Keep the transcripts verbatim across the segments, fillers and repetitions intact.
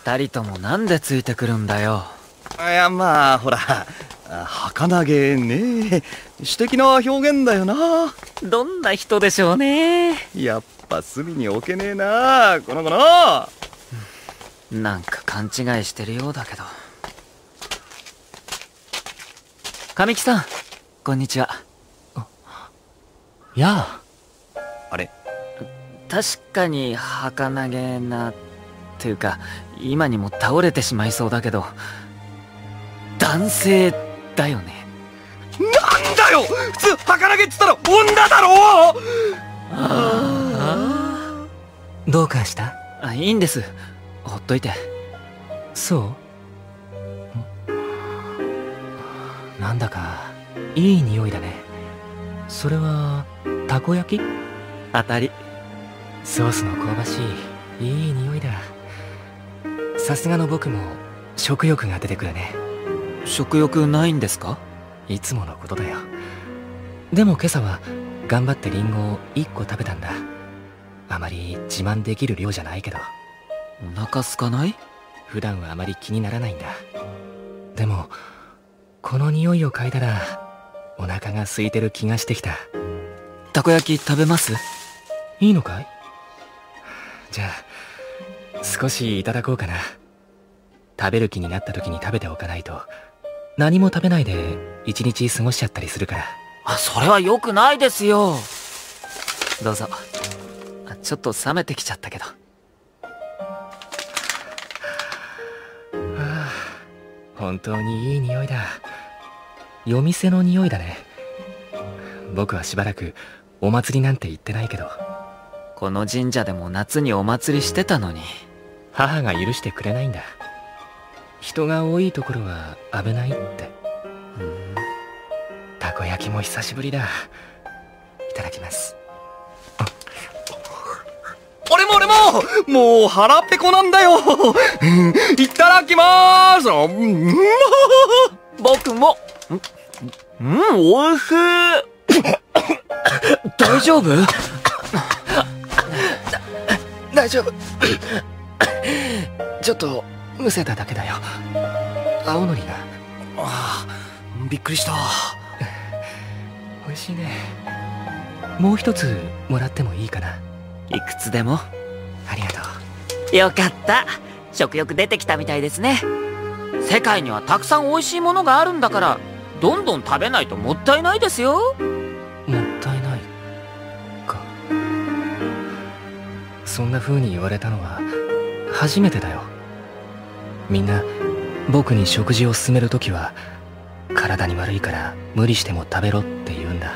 二人ともなんでついてくるんだよ。 いや、まあほら、儚げねえ、詩的な表現だよな。 どんな人でしょうね。 やっぱ隅に置けねえな、この子の。 なんか勘違いしてるようだけど。神木さん、こんにちは。 やあ。 あれ、 確かに儚げなっていうか、今にも倒れてしまいそうだけど、男性だよね。 なんだよ、普通儚げっつったら女だろ。 ああ、どうかした？ あ、いいんです、ほっといて。 そう？なんだかいい匂いだね。それはたこ焼き？ 当たり。 ソースの香ばしいいい匂いだ。さすがの僕も食欲が出てくるね。 食欲ないんですか？ いつものことだよ。でも今朝は頑張ってリンゴをいっこ食べたんだ。あまり自慢できる量じゃないけど。 お腹空かない？ 普段はあまり気にならないんだ。でもこの匂いを嗅いだらお腹が空いてる気がしてきた。 たこ焼き食べます？ いいのかい？じゃあ少しいただこうかな。食べる気になった時に食べておかないと何も食べないで一日過ごしちゃったりするから。 あ、それは良くないですよ。どうぞ。ちょっと冷めてきちゃったけど。 ああ、本当にいい匂いだ。夜店の匂いだね。僕はしばらくお祭りなんて行ってないけど。 この神社でも夏にお祭りしてたのに。 母が許してくれないんだ。人が多いところは危ないって。 うん。 たこ焼きも久しぶりだ。いただきます。 俺も俺ももう腹ペコなんだよ。いただきまーす。 僕も。うん、おいしい。大丈夫？ 大丈夫。ちょっとむせただけだよ。青のりが。 ああ、びっくりした。 美味しいね。もう一つもらってもいいかな？ いくつでも。 ありがとう。 よかった。食欲出てきたみたいですね。世界にはたくさん美味しいものがあるんだから、どんどん食べないともったいないですよ。 もったいないか。そんな風に言われたのは初めてだよ。みんな僕に食事を勧めるときは体に悪いから無理しても食べろって言うんだ。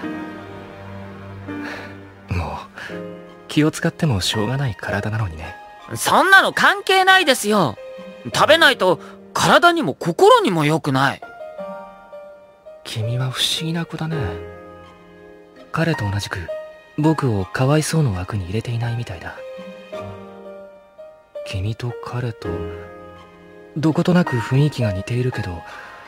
もう気を使ってもしょうがない体なのにね。 そんなの関係ないですよ。食べないと体にも心にも良くない。 君は不思議な子だね。彼と同じく僕をかわいそうの枠に入れていないみたいだ。君と彼とどことなく雰囲気が似ているけど、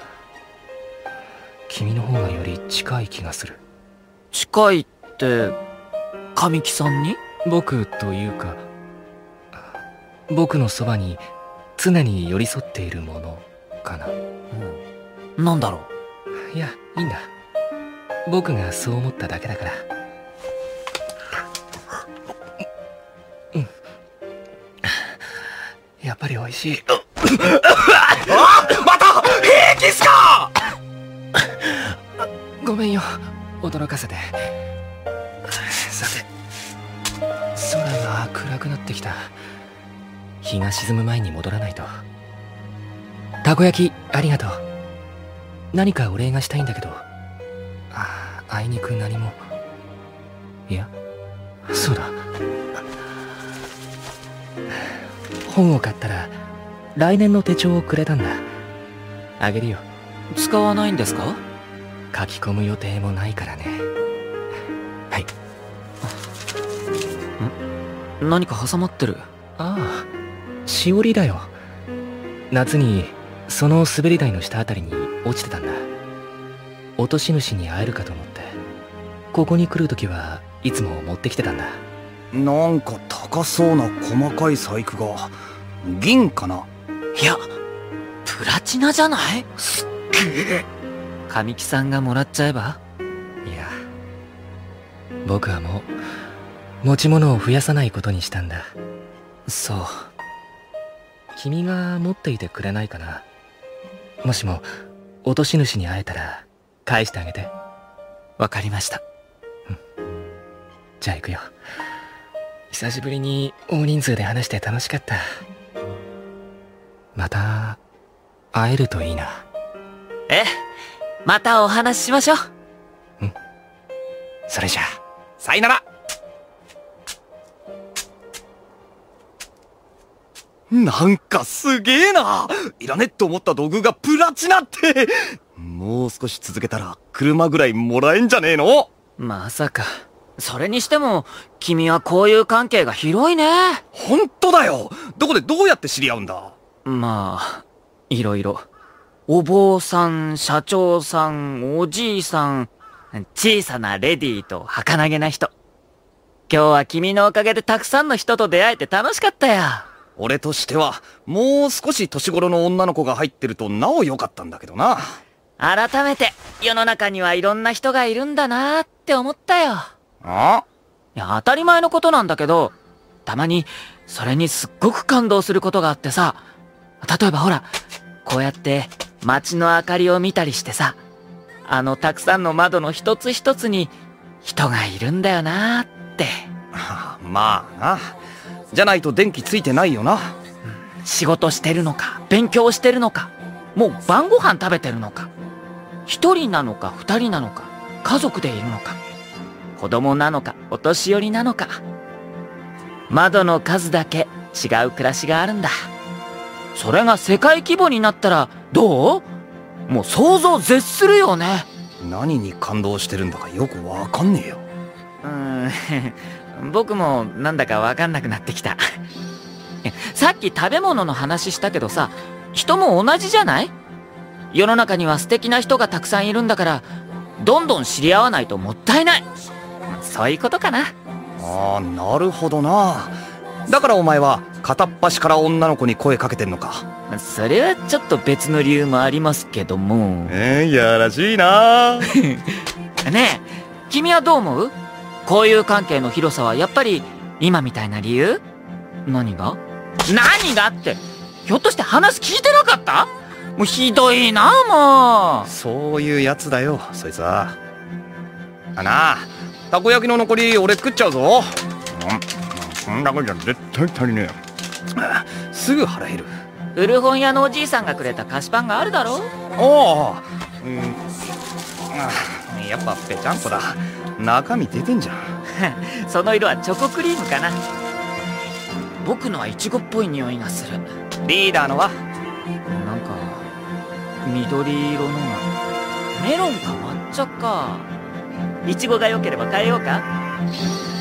君の方がより近い気がする。 近いって神木さんに？ 僕というか、僕のそばに常に寄り添っているものかな。 うん、なんだろう。いや、いいんだ。僕がそう思っただけだから。うん。やっぱり美味しい。 あ、また平気っすか？ ごめんよ、驚かせて。さて、空が暗くなってきた。日が沈む前に戻らないと。たこ焼きありがとう。何かお礼がしたいんだけど。ああ、あいにく何も。いや、そうだ。本を買ったら来年の手帳をくれたんだ。あげるよ。 使わないんですか？ 書き込む予定もないからね。はい。 ん？何か挟まってる。 ああ、しおりだよ。夏にその滑り台の下あたりに落ちてたんだ。落とし主に会えるかと思って、ここに来るときはいつも持ってきてたんだ。 なんか高そうな細かい細工が。銀かな？ いや、プラチナじゃない？すっげえ。神木さんがもらっちゃえば？ いや、僕はもう持ち物を増やさないことにしたんだ。 そう。 君が持っていてくれないかな。もしも落とし主に会えたら返してあげて。 わかりました。 うん。じゃあ行くよ。久しぶりに大人数で話して楽しかった。また会えるといいな。 ええ、またお話ししましょう。 うん。それじゃあさよなら。 なんかすげえな。いらねって思った道具がプラチナって。もう少し続けたら車ぐらいもらえんじゃねえの？ まさか。それにしても君は交友関係が広いね。 ほんとだよ。どこでどうやって知り合うんだ？ まあいろいろ。お坊さん、社長さん、おじいさん、小さなレディーと儚げな人。今日は君のおかげでたくさんの人と出会えて楽しかったよ。 俺としてはもう少し年頃の女の子が入ってるとなお良かったんだけどな。 改めて世の中にはいろんな人がいるんだなーって思ったよ。 あ？ いや、当たり前のことなんだけど、たまにそれにすっごく感動することがあってさ。例えばほら、こうやって街の明かりを見たりしてさ、あのたくさんの窓の一つ一つに人がいるんだよなーって。 まあな。じゃないと電気ついてないよな。 うん、仕事してるのか、勉強してるのか、もう晩ご飯食べてるのか、一人なのか二人なのか、家族でいるのか、子供なのかお年寄りなのか、窓の数だけ違う暮らしがあるんだ。それが世界規模になったらどう？もう想像を絶するよね。 何に感動してるんだかよくわかんねえよ。 うーん僕もなんだかわかんなくなってきた。さっき食べ物の話したけどさ、人も同じじゃない？世の中には素敵な人がたくさんいるんだから、どんどん知り合わないともったいない。そういうことかな。 ああ、なるほどな。だからお前は片っ端から女の子に声かけてんのか。 それはちょっと別の理由もありますけども。 えー、やらしいな。 ねえ、君はどう思う？交友関係の広さはやっぱり今みたいな理由？何が？何がって、ひょっとして話聞いてなかった？もうひどいなもう。 そういうやつだよそいつは。あなあ、たこ焼きの残り俺食っちゃうぞ。うん、そんなことじゃ絶対足りねえ。すぐ腹減る。 古本屋のおじいさんがくれた菓子パンがあるだろ。 おお、うん、あ、やっぱぺちゃんこだ。中身出てんじゃん。その色はチョコクリームかな。僕のはイチゴっぽい匂いがする。 リーダーのはなんか緑色のがメロンか抹茶か。イチゴが良ければ変えようか。